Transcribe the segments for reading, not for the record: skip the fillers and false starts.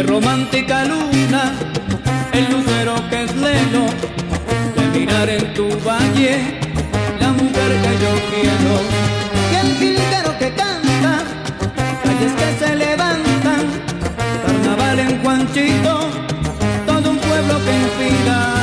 de romántica luna, el lucero que es lelo, de mirar en tu valle la mujer que yo quiero. Y el jilguero que canta, calles que se levantan, carnaval en Juanchito, todo un pueblo que inspira.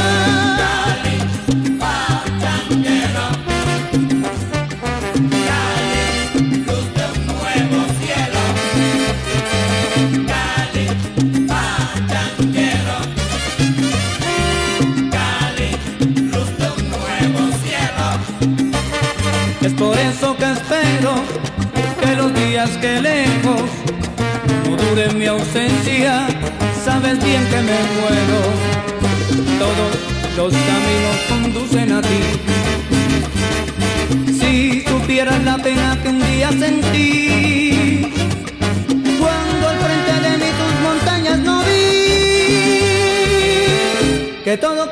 Es por eso que espero que los días que lejos no duren mi ausencia. Sabes bien que me muero, todos los caminos conducen a ti. Si supieras la pena que un día sentí cuando al frente de mí tus montañas no vi. Que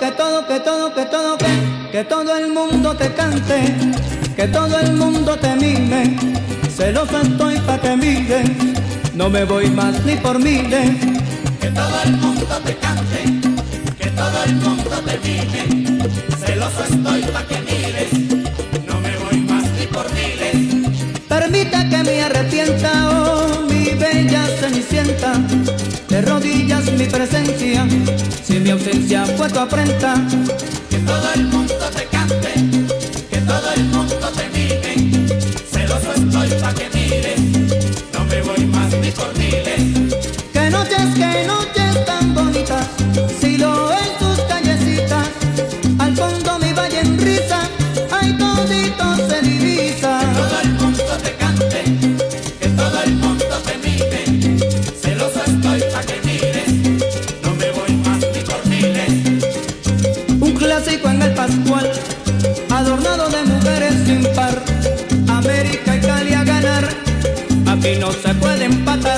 todo el mundo te cante, que todo el mundo te mime, celoso estoy pa' que mires, no me voy más ni por miles. Que todo el mundo te cante, que todo el mundo te mime, celoso estoy pa' que mires, no me voy más ni por miles. Permita que me arrepienta, oh mi bella cenicienta, de rodillas mi presencia, si mi ausencia fue tu afrenta. Que todo el mundo te cante, que todo el mundo te mime, celoso estoy pa' que mires, no me voy más ni por miles. Qué noches tan bonitas, silo en tus callecitas, al fondo mi valle en risa, ay todito se divisa. Que todo el mundo te cante, que todo el mundo te mime, celoso estoy pa' que mires, no me voy más ni por miles. Un clásico en el Pascual, adornado de mujeres sin par, América y Cali a ganar, aquí no se puede empatar.